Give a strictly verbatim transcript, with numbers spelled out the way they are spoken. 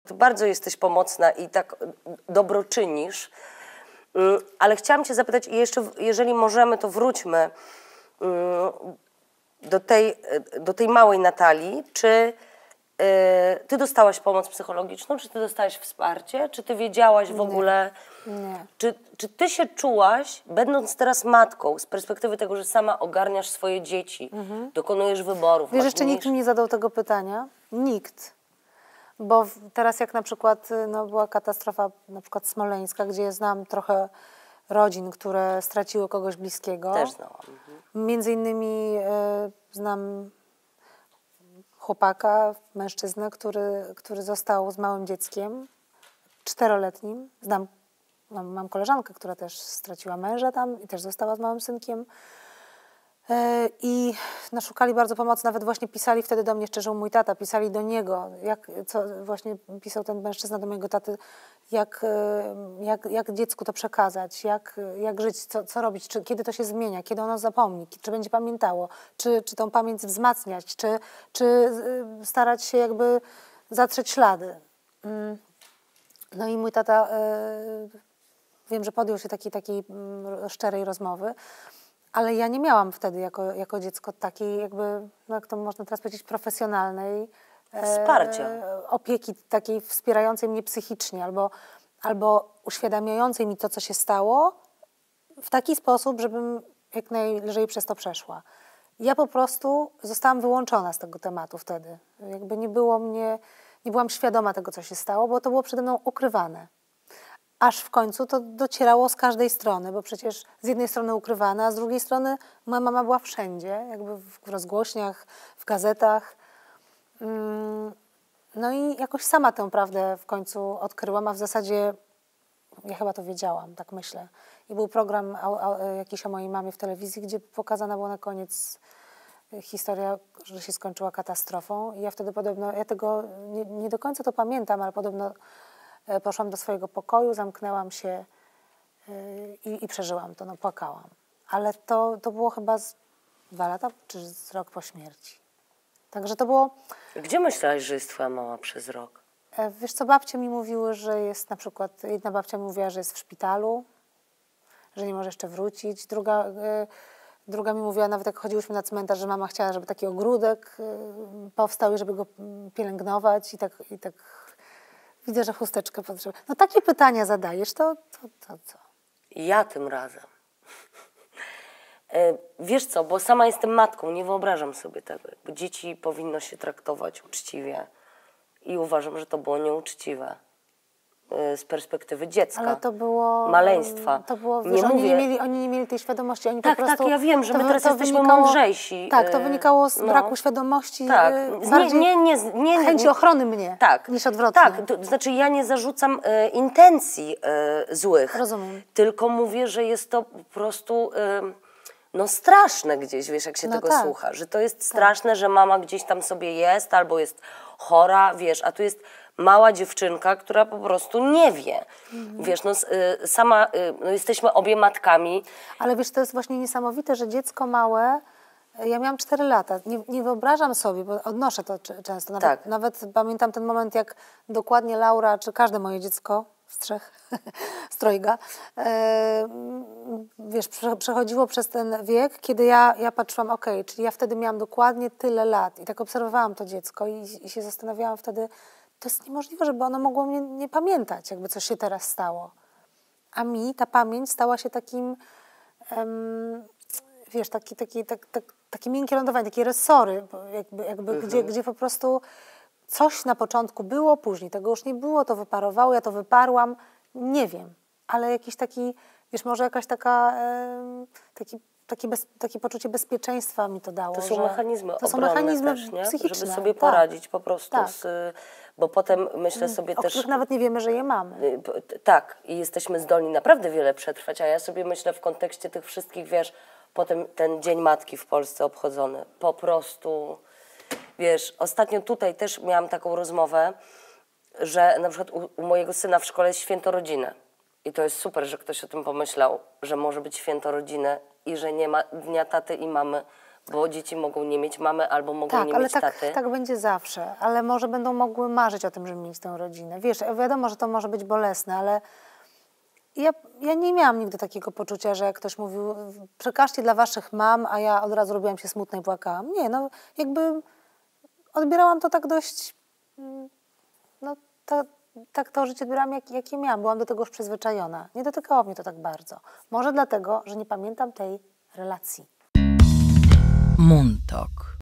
Ty bardzo jesteś pomocna i tak dobroczynisz, ale chciałam cię zapytać, i jeszcze, jeżeli możemy, to wróćmy do tej, do tej małej Natalii. Czy ty dostałaś pomoc psychologiczną, czy ty dostałaś wsparcie, czy ty wiedziałaś w ogóle... Nie. Czy, czy ty się czułaś, będąc teraz matką, z perspektywy tego, że sama ogarniasz swoje dzieci, mhm. dokonujesz wyborów? Wiesz, jeszcze nikt mi nie zadał tego pytania. Nikt. Bo teraz jak na przykład no, była katastrofa na przykład smoleńska, gdzie znam trochę rodzin, które straciły kogoś bliskiego. Też znałam. Mhm. Między innymi y, znam chłopaka, mężczyznę, który, który został z małym dzieckiem, czteroletnim. Znam, mam, mam koleżankę, która też straciła męża tam i też została z małym synkiem. I no, szukali bardzo pomocy, nawet właśnie pisali wtedy do mnie, jeszcze żył mój tata, pisali do niego, jak, co właśnie pisał ten mężczyzna do mojego taty, jak, jak, jak dziecku to przekazać, jak, jak żyć, co, co robić, czy, kiedy to się zmienia, kiedy ono zapomni, czy będzie pamiętało, czy, czy tą pamięć wzmacniać, czy, czy starać się jakby zatrzeć ślady. No i mój tata, wiem, że podjął się takiej, takiej szczerej rozmowy. Ale ja nie miałam wtedy jako, jako dziecko takiej jakby, no jak to można teraz powiedzieć, profesjonalnej wsparcia. E, opieki takiej wspierającej mnie psychicznie albo, albo uświadamiającej mi to, co się stało w taki sposób, żebym jak najlżej przez to przeszła. Ja po prostu zostałam wyłączona z tego tematu wtedy. Jakby nie było mnie, nie byłam świadoma tego, co się stało, bo to było przede mną ukrywane. Aż w końcu to docierało z każdej strony, bo przecież z jednej strony ukrywane, a z drugiej strony moja mama była wszędzie, jakby w rozgłośniach, w gazetach. No i jakoś sama tę prawdę w końcu odkryłam, a w zasadzie ja chyba to wiedziałam, tak myślę. I był program jakiś o mojej mamie w telewizji, gdzie pokazana była na koniec historia, że się skończyła katastrofą. I ja wtedy podobno, ja tego nie, nie do końca to pamiętam, ale podobno poszłam do swojego pokoju, zamknęłam się i, i przeżyłam to, no płakałam. Ale to, to było chyba z dwa lata, czy z rok po śmierci. Także to było... Gdzie myślałaś, że jest twoja mama przez rok? Wiesz co, babcie mi mówiły, że jest na przykład, jedna babcia mi mówiła, że jest w szpitalu, że nie może jeszcze wrócić. Druga, druga mi mówiła, nawet jak chodziłyśmy na cmentarz, że mama chciała, żeby taki ogródek powstał i żeby go pielęgnować i tak... I tak widzę, że chusteczkę potrzebuje. No takie pytania zadajesz, to, to, to co? Ja tym razem. E, wiesz co, bo sama jestem matką, nie wyobrażam sobie tego. Bo dzieci powinno się traktować uczciwie i uważam, że to było nieuczciwe e, z perspektywy dziecka. Ale to było... Maleństwa. To było, nie wiesz, mówię... oni, nie mieli, oni nie mieli tej świadomości, oni tak, po prostu... Tak, ja wiem, że to, my teraz to jesteśmy wynikało, mądrzejsi. Tak, to wynikało z no. braku świadomości, tak. bardziej nie, nie, nie, nie, chęci ochrony mnie, tak. niż odwrotnie. Tak, to znaczy ja nie zarzucam e, intencji e, złych. Rozumiem. Tylko mówię, że jest to po prostu e, no straszne gdzieś, wiesz, jak się no tego tak. słucha. Że to jest straszne, tak. że mama gdzieś tam sobie jest albo jest chora, wiesz, a tu jest mała dziewczynka, która po prostu nie wie. Mhm. Wiesz, no y, sama, y, no jesteśmy obie matkami. Ale wiesz, to jest właśnie niesamowite, że dziecko małe, ja miałam cztery lata, nie, nie wyobrażam sobie, bo odnoszę to często. Nawet, tak. nawet pamiętam ten moment, jak dokładnie Laura, czy każde moje dziecko z trzech, z trojga, e, wiesz, przechodziło przez ten wiek, kiedy ja, ja patrzyłam, okej, okay, czyli ja wtedy miałam dokładnie tyle lat i tak obserwowałam to dziecko i, i się zastanawiałam wtedy, to jest niemożliwe, żeby ono mogło mnie nie pamiętać, jakby coś się teraz stało. A mi ta pamięć stała się takim, um, wiesz, taki, taki, tak, tak, takie miękkie lądowanie, takie resory, jakby, jakby mhm. gdzie, gdzie po prostu coś na początku było, później tego już nie było, to wyparowało, ja to wyparłam, nie wiem, ale jakiś taki, wiesz, może jakaś taka, um, taki, takie, bez, takie poczucie bezpieczeństwa mi to dało. To są że mechanizmy to są obronne mechanizmy też, nie? psychiczne, żeby sobie tak. poradzić po prostu tak. z... Bo potem myślę sobie o też... których nawet nie wiemy, że je mamy. Tak, i jesteśmy zdolni naprawdę wiele przetrwać, a ja sobie myślę w kontekście tych wszystkich, wiesz, potem ten Dzień Matki w Polsce obchodzony, po prostu, wiesz, ostatnio tutaj też miałam taką rozmowę, że na przykład u, u mojego syna w szkole jest święto rodziny i to jest super, że ktoś o tym pomyślał, że może być święto rodziny i że nie ma Dnia Taty i Mamy, bo dzieci mogą nie mieć mamy albo mogą Tak, nie ale mieć tak, taty. tak będzie zawsze. Ale może będą mogły marzyć o tym, żeby mieć tę rodzinę. Wiesz, wiadomo, że to może być bolesne, ale ja, ja nie miałam nigdy takiego poczucia, że jak ktoś mówił, przekażcie dla waszych mam, a ja od razu robiłam się smutna i płakałam. Nie, no jakby odbierałam to tak dość, mm, no to, tak to życie odbierałam, jak, jakie miałam. Byłam do tego już przyzwyczajona. Nie dotykało mnie to tak bardzo. Może dlatego, że nie pamiętam tej relacji. Montauk.